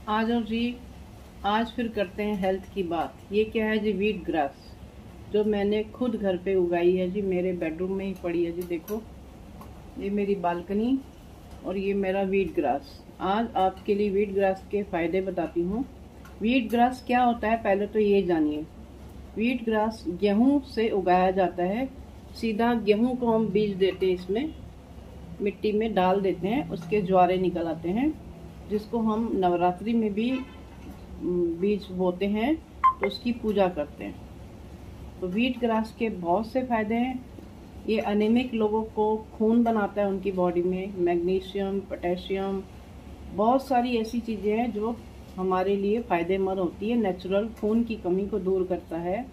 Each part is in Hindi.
आज और जी आज फिर करते हैं हेल्थ की बात। ये क्या है जी? वीट ग्रास, जो मैंने खुद घर पे उगाई है जी। मेरे बेडरूम में ही पड़ी है जी। देखो, ये मेरी बालकनी और ये मेरा वीट ग्रास। आज आपके लिए वीट ग्रास के फ़ायदे बताती हूँ। वीट ग्रास क्या होता है, पहले तो ये जानिए। वीट ग्रास गेहूँ से उगाया जाता है। सीधा गेहूँ को हम बीज देते हैं, इसमें मिट्टी में डाल देते हैं, उसके ज्वारे निकल आते हैं, जिसको हम नवरात्रि में भी बीज बोते हैं, तो उसकी पूजा करते हैं। तो वीट ग्रास के बहुत से फायदे हैं। ये अनेमिक लोगों को खून बनाता है, उनकी बॉडी में मैग्नीशियम, पोटेशियम, बहुत सारी ऐसी चीज़ें हैं जो हमारे लिए फ़ायदेमंद होती है। नेचुरल खून की कमी को दूर करता है।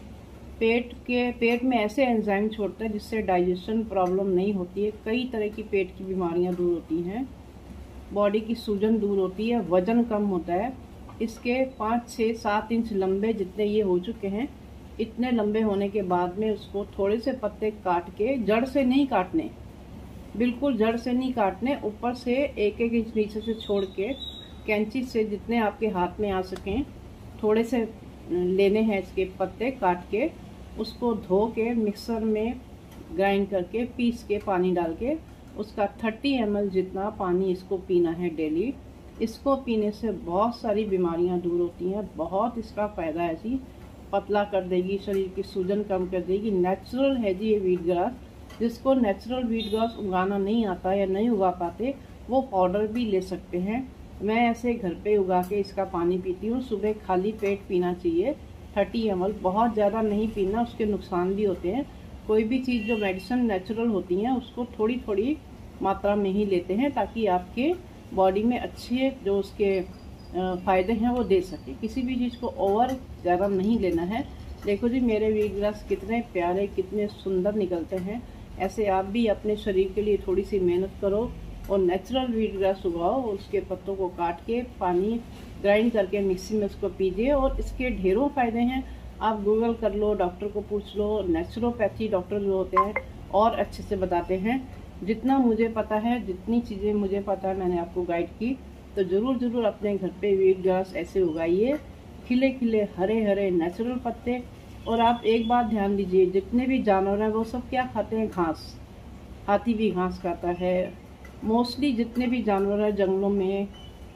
पेट में ऐसे एंजाइम छोड़ता है जिससे डाइजेशन प्रॉब्लम नहीं होती है। कई तरह की पेट की बीमारियां दूर होती हैं। बॉडी की सूजन दूर होती है। वजन कम होता है। इसके 5, 6, 7 इंच लंबे जितने ये हो चुके हैं, इतने लंबे होने के बाद में उसको थोड़े से पत्ते काट के, जड़ से नहीं काटने, बिल्कुल जड़ से नहीं काटने, ऊपर से 1-1 इंच नीचे से छोड़ के कैंची से जितने आपके हाथ में आ सकें थोड़े से लेने हैं इसके पत्ते काट के। उसको धो के मिक्सर में ग्राइंड करके पीस के पानी डाल के उसका 30 ml जितना पानी इसको पीना है डेली। इसको पीने से बहुत सारी बीमारियां दूर होती हैं। बहुत इसका फ़ायदा है जी। पतला कर देगी, शरीर की सूजन कम कर देगी। नेचुरल है जी ये वीट ग्रास। जिसको नेचुरल वीट ग्रास उगाना नहीं आता या नहीं उगा पाते, वो पाउडर भी ले सकते हैं। मैं ऐसे घर पे उगा के इसका पानी पीती हूँ। सुबह खाली पेट पीना चाहिए 30 ml, बहुत ज़्यादा नहीं पीना, उसके नुकसान भी होते हैं। कोई भी चीज़ जो मेडिसिन नेचुरल होती हैं उसको थोड़ी थोड़ी मात्रा में ही लेते हैं, ताकि आपके बॉडी में अच्छे जो उसके फ़ायदे हैं वो दे सके। किसी भी चीज़ को ओवर ज़्यादा नहीं लेना है। देखो जी, मेरे वीट ग्रास कितने प्यारे, कितने सुंदर निकलते हैं। ऐसे आप भी अपने शरीर के लिए थोड़ी सी मेहनत करो और नेचुरल वीट ग्रास उगाओ। उसके पत्तों को काट के पानी ग्राइंड करके मिक्सी में उसको पीजिए, और इसके ढेरों फ़ायदे हैं। आप गूगल कर लो, डॉक्टर को पूछ लो। नेचुरोपैथी डॉक्टर जो होते हैं और अच्छे से बताते हैं। जितना मुझे पता है, जितनी चीज़ें मुझे पता है, मैंने आपको गाइड की। तो ज़रूर अपने घर पे वीट ग्रास ऐसे उगाइए। खिले खिले हरे हरे नेचुरल पत्ते। और आप एक बात ध्यान दीजिए, जितने भी जानवर हैं वो सब क्या खाते हैं? घास। हाथी भी घास खाता है। मोस्टली जितने भी जानवर हैं जंगलों में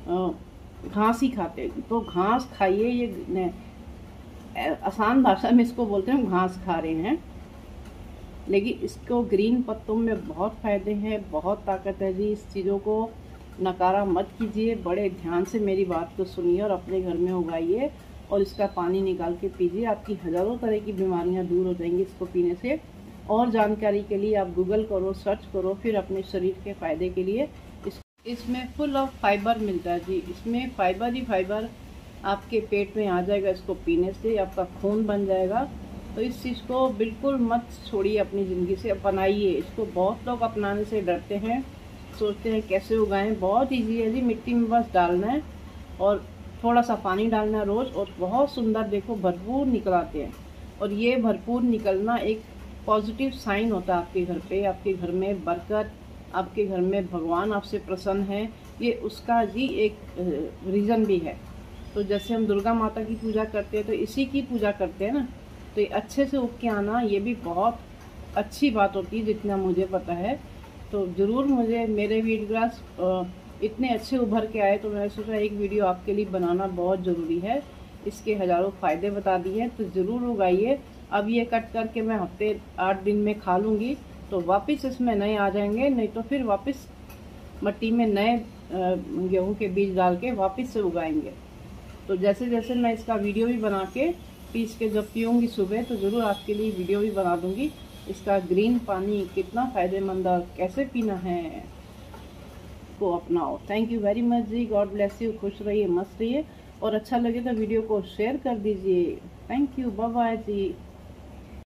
घास ही खाते हैं। तो घास खाइए। ये आसान भाषा में इसको बोलते हैं, घास खा रहे हैं। लेकिन इसको ग्रीन पत्तों में बहुत फ़ायदे हैं, बहुत ताकत है जी। इस चीज़ों को नकारा मत कीजिए। बड़े ध्यान से मेरी बात को सुनिए और अपने घर में उगाइए और इसका पानी निकाल के पीजिए। आपकी हज़ारों तरह की बीमारियां दूर हो जाएंगी इसको पीने से। और जानकारी के लिए आप गूगल करो, सर्च करो, फिर अपने शरीर के फ़ायदे के लिए। इसमें फुल ऑफ फाइबर मिलता है जी। इसमें फाइबर ही फाइबर आपके पेट में आ जाएगा। इसको पीने से आपका खून बन जाएगा। तो इस चीज़ को बिल्कुल मत छोड़िए, अपनी ज़िंदगी से अपनाइए। इसको बहुत लोग अपनाने से डरते हैं, सोचते हैं कैसे उगाएं। बहुत ईजी है जी। मिट्टी में बस डालना है और थोड़ा सा पानी डालना है रोज़, और बहुत सुंदर देखो भरपूर निकल आते हैं। और ये भरपूर निकलना एक पॉजिटिव साइन होता है आपके घर पे। आपके घर में बरकत, आपके घर में भगवान आपसे प्रसन्न है, ये उसका जी एक रीज़न भी है। तो जैसे हम दुर्गा माता की पूजा करते हैं तो इसी की पूजा करते हैं ना। तो ये अच्छे से उग के आना, ये भी बहुत अच्छी बात होती है, जितना मुझे पता है। तो ज़रूर मेरे वीट ग्रास इतने अच्छे उभर के आए, तो मैंने सोचा एक वीडियो आपके लिए बनाना बहुत ज़रूरी है। इसके हज़ारों फ़ायदे बता दिए हैं, तो ज़रूर उगाइए। अब ये कट करके मैं हफ्ते 8 दिन में खा लूँगी, तो वापस इसमें नए आ जाएंगे। नहीं तो फिर वापस मिट्टी में नए गेहूं के बीज डाल के वापस से उगाएंगे। तो जैसे जैसे मैं इसका वीडियो भी बना के पीस के जब पीऊँगी सुबह, तो ज़रूर आपके लिए वीडियो भी बना दूँगी। इसका ग्रीन पानी कितना फ़ायदेमंद और कैसे पीना है, को अपनाओ। थैंक यू वेरी मच जी। God bless you. खुश रहिए, मस्त रहिए, और अच्छा लगे तो वीडियो को शेयर कर दीजिए। Thank you. Bye bye ji.